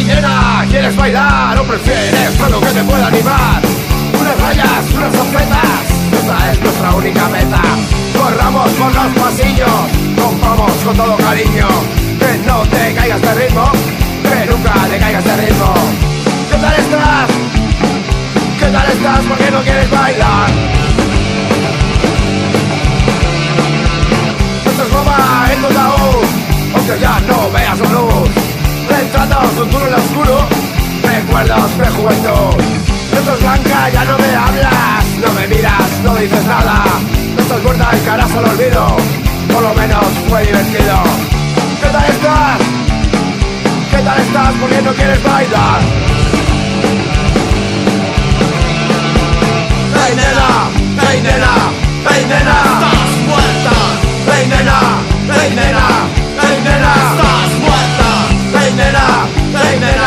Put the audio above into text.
nena, ¿quieres bailar o prefieres algo que te pueda animar? Unas rayas, unas ofertas, esta es nuestra única meta. Corramos por los pasillos, rompamos con todo cariño. Que no te caigas de ritmo, que nunca te caigas de ritmo. ¿Qué tal estás? ¿Qué tal estás? ¿Por qué no quieres bailar? Esto es goma en tu ataúd, aunque ya no veas la luz. Retratos de un túnel oscuro, recuerdos de juventud. Esto es blanca, ya no me hablas, no me miras, no dices nada. Esto es muerta, encaras al olvido, por lo menos fue divertido. ¿Qué tal estás? ¿Qué tal estás? ¿Por qué no quieres bailar? ¡Hey nena! ¡Hey nena! ¡Hey nena! ¡Estás muerta! ¡Hey nena! ¡Hey nena! ¡Hey nena! ¡Estás muerta! ¡Hey nena! ¡Hey nena!